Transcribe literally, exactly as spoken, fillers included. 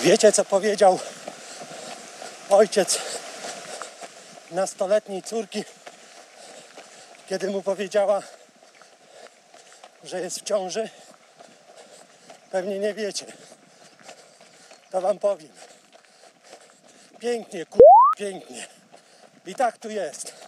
Wiecie, co powiedział ojciec nastoletniej córki, kiedy mu powiedziała, że jest w ciąży? Pewnie nie wiecie. To wam powiem. Pięknie, ku... pięknie. I tak tu jest.